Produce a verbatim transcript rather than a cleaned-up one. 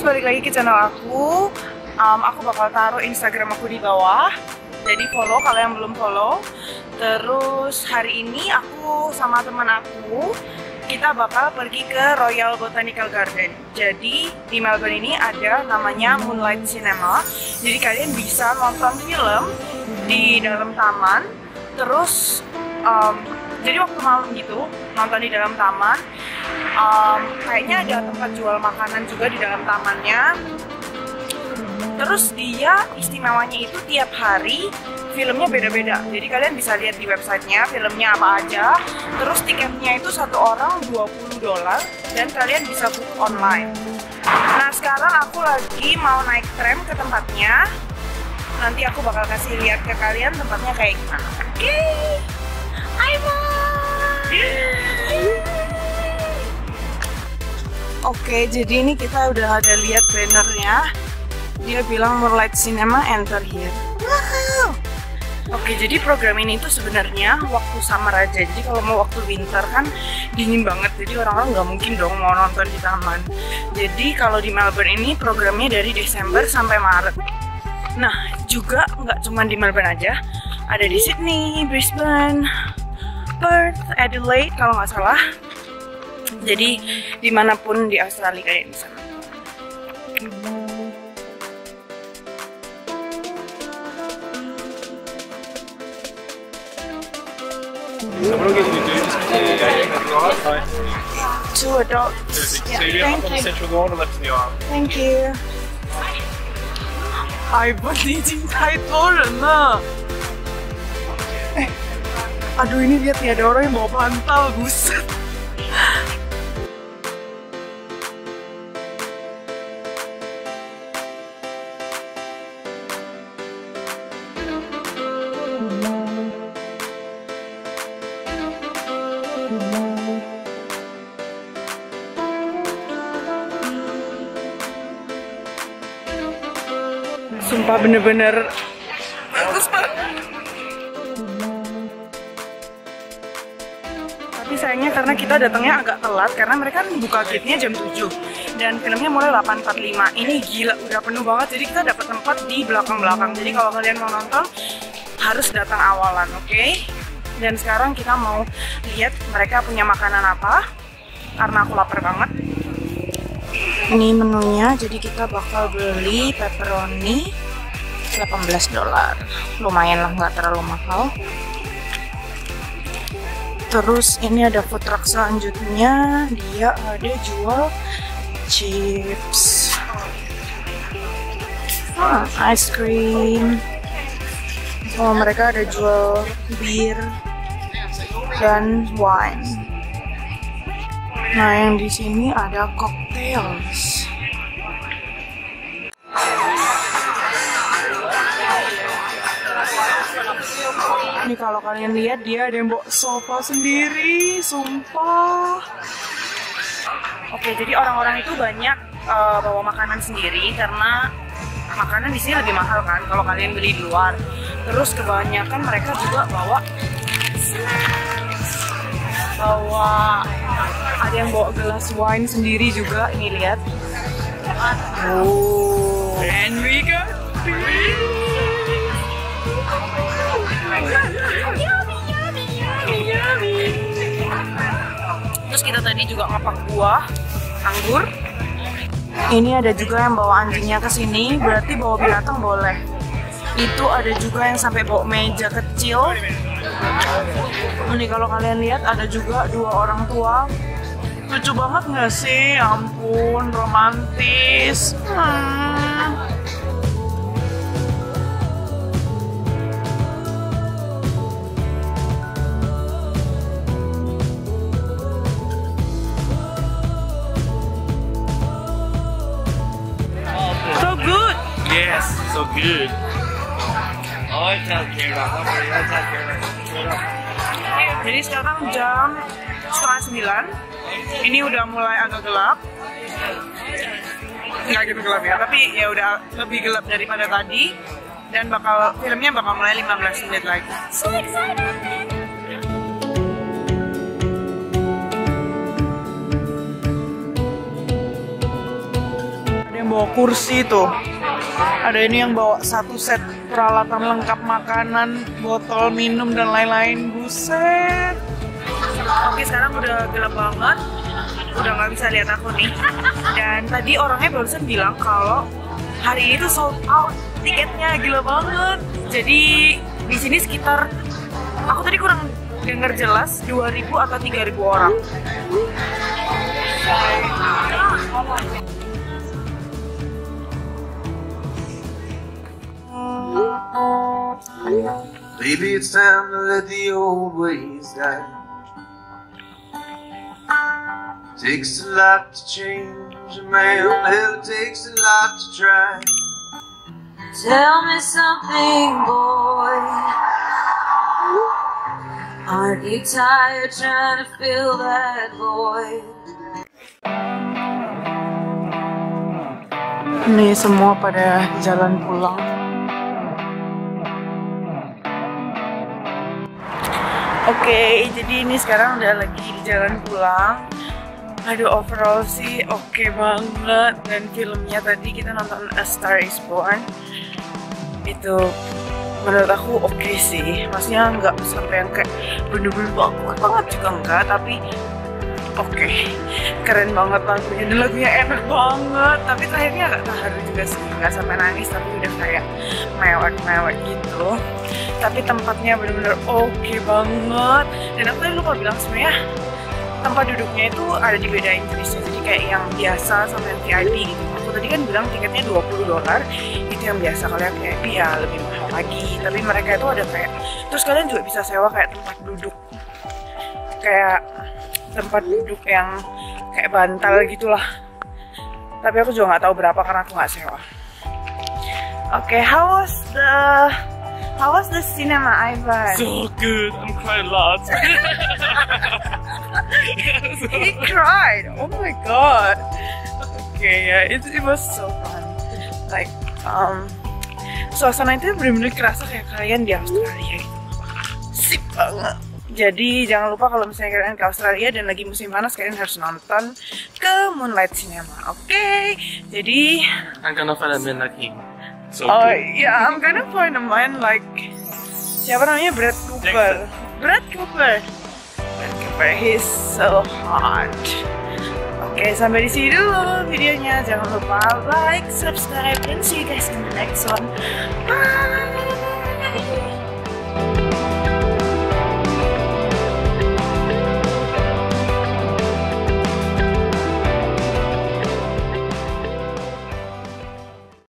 balik lagi ke channel aku. um, Aku bakal taruh Instagram aku di bawah, jadi follow kalau yang belum follow. Terus hari ini aku sama teman aku, kita bakal pergi ke Royal Botanical Garden. Jadi di Melbourne ini ada namanya Moonlight Cinema. Jadi kalian bisa nonton film di dalam taman. Terus um, jadi waktu malam gitu nonton di dalam taman. um, Kayaknya ada tempat jual makanan juga di dalam tamannya. Terus dia istimewanya itu tiap hari filmnya beda-beda. Jadi kalian bisa lihat di websitenya filmnya apa aja. Terus tiketnya itu satu orang dua puluh dolar dan kalian bisa book online. Nah sekarang aku lagi mau naik tram ke tempatnya. Nanti aku bakal kasih lihat ke kalian tempatnya kayak gimana. Oke, okay. Ayo. Oke, jadi ini kita udah ada lihat bannernya. Dia bilang Moonlight Cinema, enter here. Wow. Oke, jadi program ini tuh sebenarnya waktu summer aja. Jadi kalau mau waktu winter kan dingin banget. Jadi orang-orang nggak mungkin dong mau nonton di taman. Jadi kalau di Melbourne ini programnya dari Desember sampai Maret. Nah, juga nggak cuma di Melbourne aja. Ada di Sydney, Brisbane, Perth, Adelaide kalau nggak salah. Jadi dimanapun di Australia kalian bisa. So what I'm going to do is just the eighteen of the aisle. Hi. Two adults. So Yeah, you're thank up on the you. central lawn and left in the aisle. Thank you. 哎，我已经太多人了。哎，aduh ini lihat nih ada orang yang bawa bantal, buset. Sumpah bener-bener bagus banget. Tapi sayangnya karena kita datangnya agak telat, karena mereka buka gate-nya jam tujuh dan filmnya mulai delapan empat puluh lima. Ini gila, udah penuh banget. Jadi kita dapat tempat di belakang-belakang. Jadi kalau kalian mau nonton harus datang awalan, oke? Okay? Dan sekarang kita mau lihat mereka punya makanan apa, karena aku lapar banget. Ini menunya, jadi kita bakal beli pepperoni delapan belas dolar. Lumayan lah, nggak terlalu mahal. Terus ini ada food truck selanjutnya, dia ada jual chips, ah, ice cream. Oh, mereka ada jual bir dan wine. Nah, yang di sini ada cocktails. Ini kalau kalian lihat dia ada yang bawa sofa sendiri, sumpah. Oke, jadi orang-orang itu banyak uh, bawa makanan sendiri karena makanan di sini lebih mahal kan kalau kalian beli di luar. Terus kebanyakan mereka juga bawa snacks. Bawa ada yang bawa gelas wine sendiri juga, ini lihat. Oh, and we got beer. Yummy, yummy, yummy, yummy. Terus kita tadi juga ngapak buah, anggur. Ini ada juga yang bawa anjingnya ke sini, berarti bawa binatang boleh. Itu ada juga yang sampai bawa meja kecil. Ini kalau kalian lihat ada juga dua orang tua. Lucu banget nggak sih? Ya ampun, romantis. Hmm. So good. Yes, so good. Jadi sekarang jam setengah sembilan. Ini udah mulai agak gelap. Nggak gitu gelap ya, tapi ya udah lebih gelap daripada tadi. Dan bakal filmnya bakal mulai lima belas menit lagi. So excited. bawa kursi tuh. Ada ini yang bawa satu set peralatan lengkap makanan, botol minum dan lain-lain. Buset. Oke, sekarang udah gelap banget, udah nggak bisa lihat aku nih. Dan tadi orangnya barusan bilang kalau hari ini tuh sold out tiketnya, gila banget. Jadi di sini sekitar, aku tadi kurang dengar jelas, dua ribu atau tiga ribu orang. Baby, it's time to let the old ways die. Takes a lot to change a man, hell, it takes a lot to try. Tell me something, boy. Aren't you tired trying to fill that void? Nih semua pada jalan pulang. Oke, okay, jadi ini sekarang udah lagi di jalan pulang. Aduh, overall sih oke okay banget. Dan filmnya tadi kita nonton A Star Is Born. Itu menurut aku oke okay sih. Maksudnya nggak sampai yang kayak bener-bener bagus banget juga enggak, tapi oke, okay. Keren banget lagunya, dan lagunya enak banget. Tapi terakhirnya agak terharu juga sih, nggak sampai nangis, tapi udah kayak mewek-mewek gitu. Tapi tempatnya bener-bener oke okay banget. Dan aku tadi lupa bilang sebenarnya tempat duduknya itu ada dibedain jenisnya. Jadi kayak yang biasa sama yang V I P gitu. Aku tadi kan bilang tiketnya dua puluh dolar, itu yang biasa. Kalau yang V I P ya lebih mahal lagi. Tapi mereka itu ada kayak, terus kalian juga bisa sewa kayak tempat duduk, kayak tempat duduk yang kayak bantal gitulah. Tapi aku juga nggak tahu berapa karena aku nggak sewa. Oke, okay, how was the how was the cinema, Ivan? So good, I'm crying a lot. He cried. Oh my god. Okay, yeah, it it was so fun. Like, um, suasana itu benar-benar kerasa kayak kalian di Australia gitu. Sip banget. Jadi jangan lupa kalau misalnya kalian ke Australia dan lagi musim panas, kalian harus nonton ke Moonlight Cinema. Oke, okay? Jadi I'm gonna find a man like him. So oh good. yeah, I'm gonna find a man like siapa namanya, Brad Cooper. Brad Cooper. Brad Cooper, he's so hot. Oke, okay, sampai di sini dulu videonya. Jangan lupa like, subscribe, dan see you guys in the next one. Bye.